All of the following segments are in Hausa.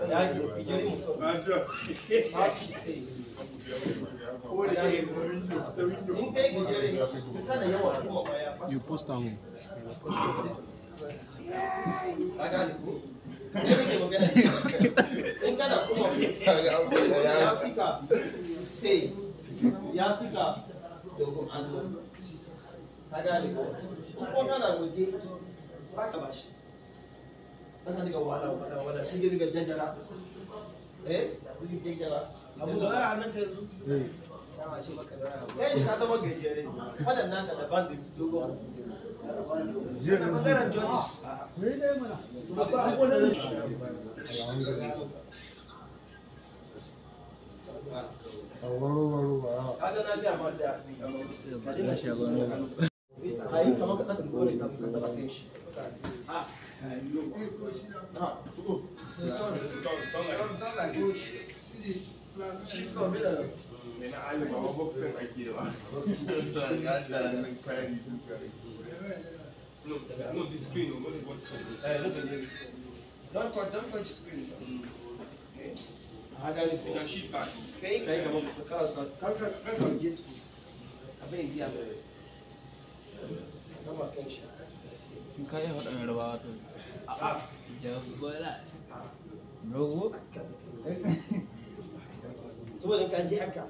You post down. No, the screen. Don't touch the screen. Okay. I got it. You can shift back. Okay. Come get. I think you Kaya hot ang rawa to. Jawab bola. Bro. Semua dengan kanji akak.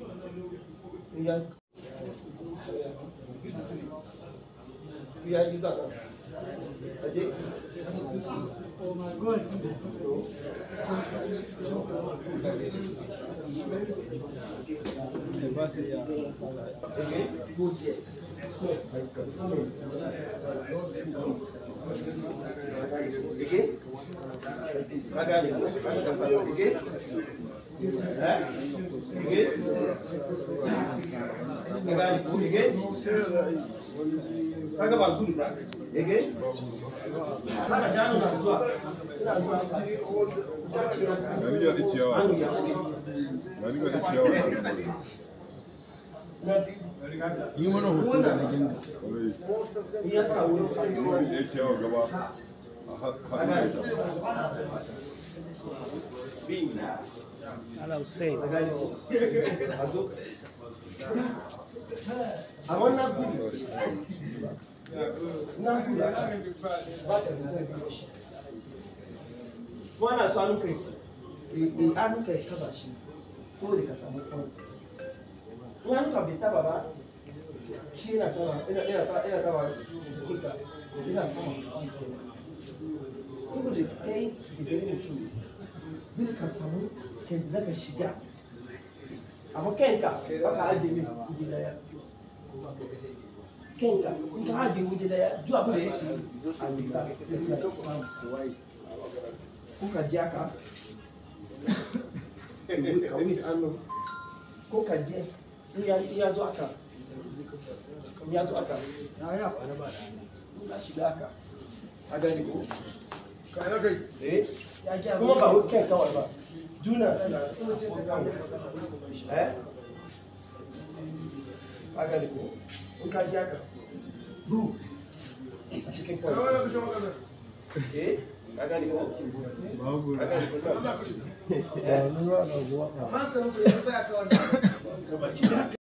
Ya bisa kan? Aje. Oh my god. Basi ya. Okay. Good. Okay. Kagak okay. Kaga ba zuri ba ege ana janu na zuwa ina zuwa nani ga ciyawa Yi mana hoto da legenda. iya sa wuri ya ciyawa gaba Ala Hussein. a wannan gudu na gudu ba ta kuma na so hannun kai hannun kai taba shi so da ka samu point in hannun ka bai taba ba shi yana taba kika yana taba point saboda kai da gari mutum duk ka samu kai zaka shiga amma kanka baka aje mai kuje daya kanka in ka aje kuje daya zuwa bude yake a bisa da ka samu kuka je aka ka wis anno ko ka je iya zo aka ka shiga aka a gani ko kuma ba kai kawai ba juna haka ne ko in ka ji haka bu a cikin kwai haka ne ko haka ne ko